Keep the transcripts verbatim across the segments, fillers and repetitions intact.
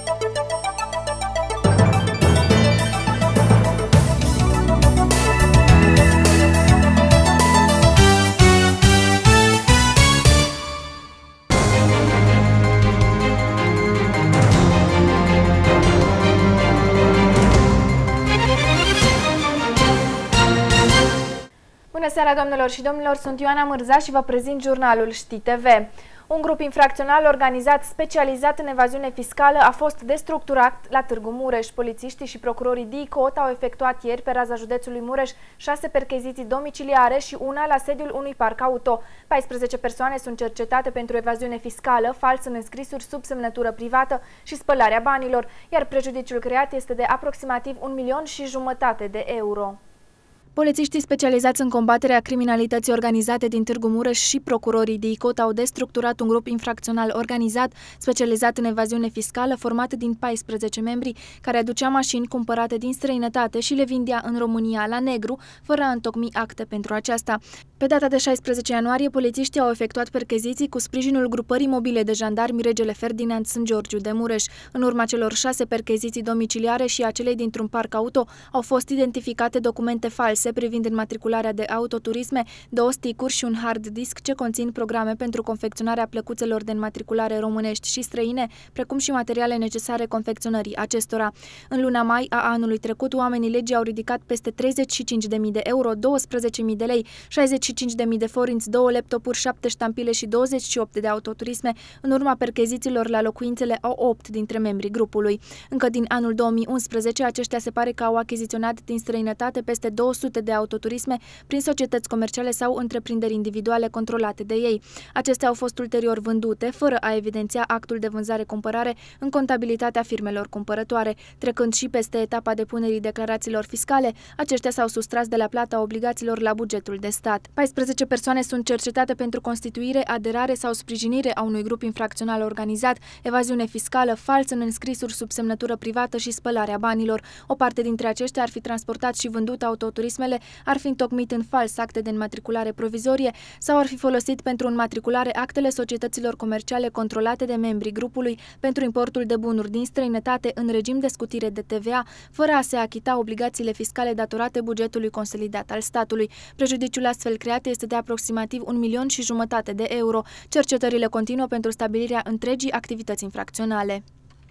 Bună seara, doamnelor și domnilor, sunt Ioana Mârza și vă prezint jurnalul Știi T V. Un grup infracțional organizat specializat în evaziune fiscală a fost destructurat la Târgu Mureș. Polițiștii și procurorii DICOT au efectuat ieri pe raza județului Mureș șase percheziții domiciliare și una la sediul unui parc auto. paisprezece persoane sunt cercetate pentru evaziune fiscală, fals în înscrisuri sub semnătură privată și spălarea banilor, iar prejudiciul creat este de aproximativ un milion și jumătate de euro. Polițiștii specializați în combaterea criminalității organizate din Târgu Mureș și procurorii DICOT au destructurat un grup infracțional organizat specializat în evaziune fiscală format din paisprezece membri care aducea mașini cumpărate din străinătate și le vindea în România la negru, fără a întocmi acte pentru aceasta. Pe data de șaisprezece ianuarie, polițiștii au efectuat percheziții cu sprijinul grupării mobile de jandarmi Regele Ferdinand Sân Georgiu de Mureș. În urma celor șase percheziții domiciliare și a celei dintr-un parc auto au fost identificate documente false privind înmatricularea de autoturisme, două sticuri și un hard disk ce conțin programe pentru confecționarea plăcuțelor de înmatriculare românești și străine, precum și materiale necesare confecționării acestora. În luna mai a anului trecut, oamenii legii au ridicat peste treizeci și cinci de mii de euro, douăsprezece mii de lei, șaizeci și cinci de mii de forinți, două laptopuri, șapte ștampile și douăzeci și opt de autoturisme. În urma perchezițiilor la locuințele au opt dintre membrii grupului. Încă din anul două mii unsprezece, aceștia se pare că au achiziționat din străinătate peste două sute de autoturisme prin societăți comerciale sau întreprinderi individuale controlate de ei. Acestea au fost ulterior vândute, fără a evidenția actul de vânzare-cumpărare în contabilitatea firmelor cumpărătoare. Trecând și peste etapa depunerii declarațiilor fiscale, aceștia s-au sustras de la plata obligațiilor la bugetul de stat. paisprezece persoane sunt cercetate pentru constituire, aderare sau sprijinire a unui grup infracțional organizat, evaziune fiscală, fals în înscrisuri sub semnătură privată și spălarea banilor. O parte dintre aceștia ar fi transportat și vândut autoturismele, ar fi întocmit în fals acte de înmatriculare provizorie sau ar fi folosit pentru înmatriculare actele societăților comerciale controlate de membrii grupului pentru importul de bunuri din străinătate în regim de scutire de T V A, fără a se achita obligațiile fiscale datorate bugetului consolidat al statului. Prejudiciul astfel creat este de aproximativ un milion și jumătate de euro. Cercetările continuă pentru stabilirea întregii activități infracționale.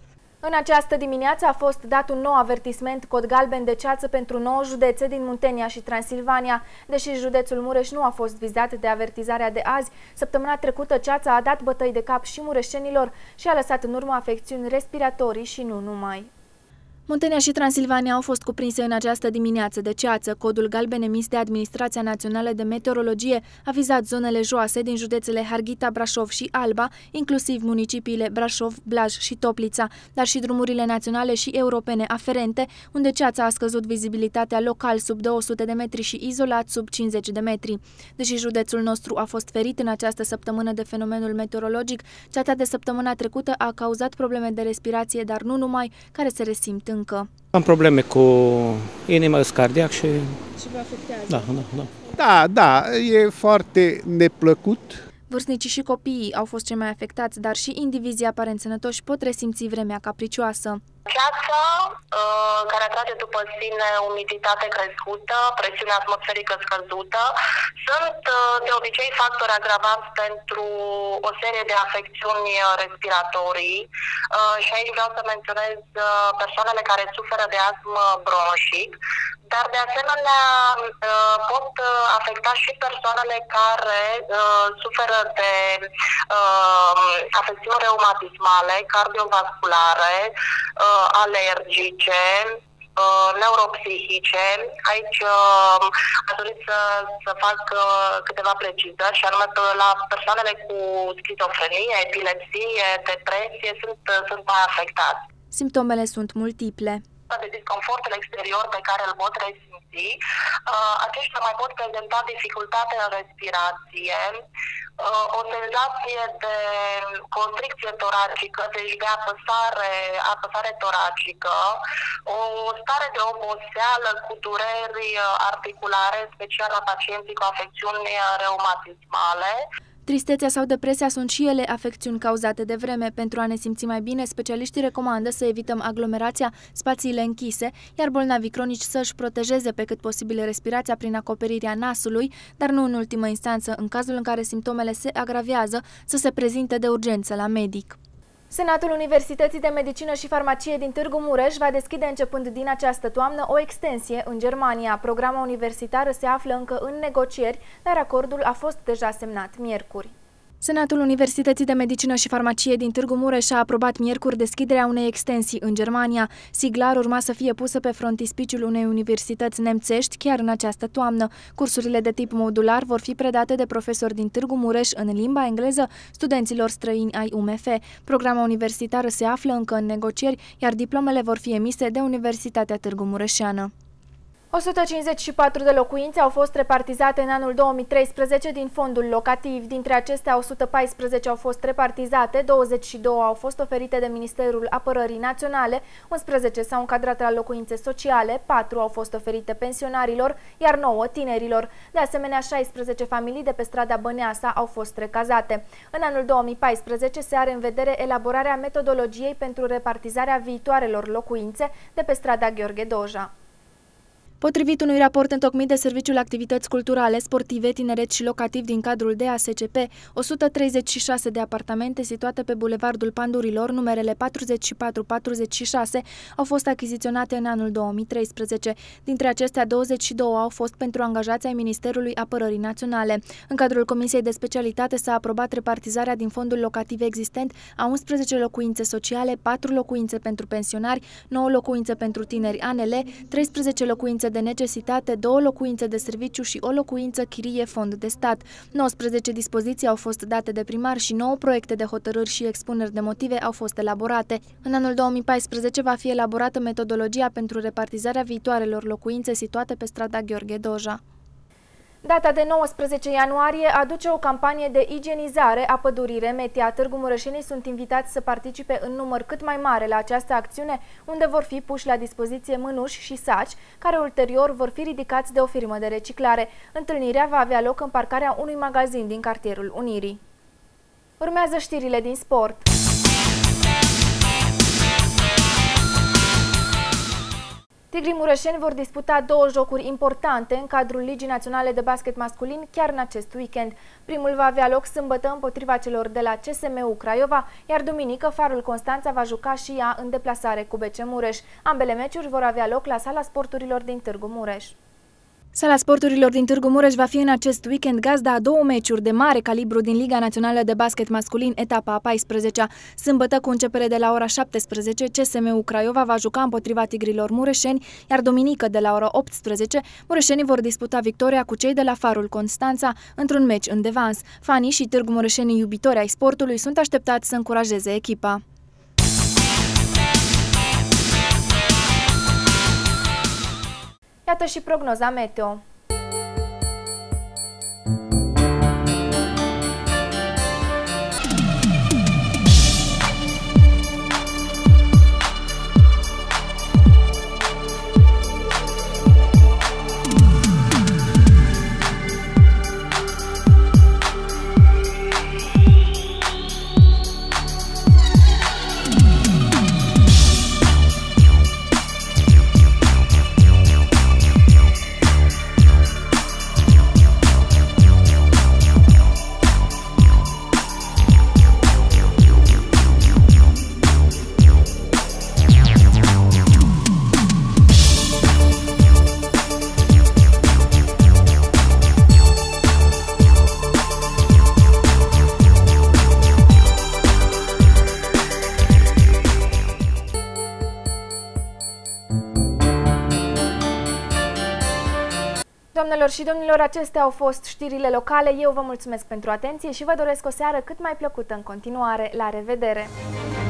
În această dimineață a fost dat un nou avertisment cod galben de ceață pentru nouă județe din Muntenia și Transilvania. Deși județul Mureș nu a fost vizat de avertizarea de azi, săptămâna trecută ceața a dat bătăi de cap și mureșenilor și a lăsat în urmă afecțiuni respiratorii și nu numai. Muntenia și Transilvania au fost cuprinse în această dimineață de ceață. Codul galben emis de Administrația Națională de Meteorologie a vizat zonele joase din județele Harghita, Brașov și Alba, inclusiv municipiile Brașov, Blaj și Toplița, dar și drumurile naționale și europene aferente, unde ceața a scăzut vizibilitatea local sub două sute de metri și izolat sub cincizeci de metri. Deși județul nostru a fost ferit în această săptămână de fenomenul meteorologic, ceața de săptămâna trecută a cauzat probleme de respirație, dar nu numai, care se resimt încă. Am probleme cu inima, cardiac și... Și vă afectează? Da, da, da. Da, da, e foarte neplăcut. Vârstnicii și copiii au fost cei mai afectați, dar și indivizii aparent sănătoși pot resimți vremea capricioasă. Ceața, care atrage după sine umiditate crescută, presiune atmosferică scăzută, sunt de obicei factori agravanți pentru o serie de afecțiuni respiratorii și aici vreau să menționez persoanele care suferă de astm bronșic, dar de asemenea pot afecta și persoanele care suferă de afecțiuni reumatismale, cardiovasculare, alergice, neuropsihice. Aici aș dori să, să fac câteva precizări, și anume că la persoanele cu schizofrenie, epilepsie, depresie sunt, sunt mai afectați. Simptomele sunt multiple. De disconfortul exterior pe care îl pot resimți, aceștia mai pot prezenta dificultate în respirație, o senzație de constricție toracică, deci de apăsare, apăsare toracică, o stare de oboseală cu dureri articulare, special la pacienții cu afecțiuni reumatismale. Tristețea sau depresia sunt și ele afecțiuni cauzate de vreme. Pentru a ne simți mai bine, specialiștii recomandă să evităm aglomerația, spațiile închise, iar bolnavii cronici să-și protejeze pe cât posibil respirația prin acoperirea nasului, dar nu în ultimă instanță, în cazul în care simptomele se agravează, să se prezinte de urgență la medic. Senatul Universității de Medicină și Farmacie din Târgu Mureș va deschide începând din această toamnă o extensie în Germania. Programa universitară se află încă în negocieri, dar acordul a fost deja semnat miercuri. Senatul Universității de Medicină și Farmacie din Târgu Mureș a aprobat miercuri deschiderea unei extensii în Germania. Sigla ar urma să fie pusă pe frontispiciul unei universități nemțești chiar în această toamnă. Cursurile de tip modular vor fi predate de profesori din Târgu Mureș în limba engleză studenților străini ai U M F. Programa universitară se află încă în negocieri, iar diplomele vor fi emise de Universitatea Târgu Mureșeană. o sută cincizeci și patru de locuințe au fost repartizate în anul două mii treisprezece din fondul locativ. Dintre acestea, o sută paisprezece au fost repartizate, douăzeci și două au fost oferite de Ministerul Apărării Naționale, unsprezece s-au încadrat la locuințe sociale, patru au fost oferite pensionarilor, iar nouă tinerilor. De asemenea, șaisprezece familii de pe strada Băneasa au fost recazate. În anul două mii paisprezece se are în vedere elaborarea metodologiei pentru repartizarea viitoarelor locuințe de pe strada Gheorghe Doja. Potrivit unui raport întocmit de Serviciul Activități Culturale, Sportive, Tineret și Locativ din cadrul D A S C P, o sută treizeci și șase de apartamente situate pe Bulevardul Pandurilor, numerele patruzeci și patru patruzeci și șase, au fost achiziționate în anul două mii treisprezece. Dintre acestea, douăzeci și două au fost pentru angajați ai Ministerului Apărării Naționale. În cadrul Comisiei de Specialitate s-a aprobat repartizarea din fondul locativ existent a unsprezece locuințe sociale, patru locuințe pentru pensionari, nouă locuințe pentru tineri A N L, treisprezece locuințe de necesitate, două locuințe de serviciu și o locuință chirie fond de stat. nouăsprezece dispoziții au fost date de primar și nouă proiecte de hotărâri și expuneri de motive au fost elaborate. În anul două mii paisprezece va fi elaborată metodologia pentru repartizarea viitoarelor locuințe situate pe strada Gheorghe Doja. Data de nouăsprezece ianuarie aduce o campanie de igienizare a pădurii Remetia. Târgu Mureșenii sunt invitați să participe în număr cât mai mare la această acțiune, unde vor fi puși la dispoziție mânuși și saci, care ulterior vor fi ridicați de o firmă de reciclare. Întâlnirea va avea loc în parcarea unui magazin din cartierul Unirii. Urmează știrile din sport. Tigrii mureșeni vor disputa două jocuri importante în cadrul Ligii Naționale de Basket Masculin chiar în acest weekend. Primul va avea loc sâmbătă împotriva celor de la C S M U Craiova, iar duminică Farul Constanța va juca și ea în deplasare cu B C Mureș. Ambele meciuri vor avea loc la Sala Sporturilor din Târgu Mureș. Sala Sporturilor din Târgu Mureș va fi în acest weekend gazda a două meciuri de mare calibru din Liga Națională de Basket Masculin, etapa a paisprezecea. Sâmbătă, cu începere de la ora șaptesprezece, C S M U Craiova va juca împotriva tigrilor mureșeni, iar duminică, de la ora optsprezece, mureșenii vor disputa victoria cu cei de la Farul Constanța într-un meci în devans. Fanii și Târgu Mureșenii iubitori ai sportului sunt așteptați să încurajeze echipa. Iată și prognoza meteo. Doamnelor și domnilor, acestea au fost știrile locale. Eu vă mulțumesc pentru atenție și vă doresc o seară cât mai plăcută în continuare. La revedere!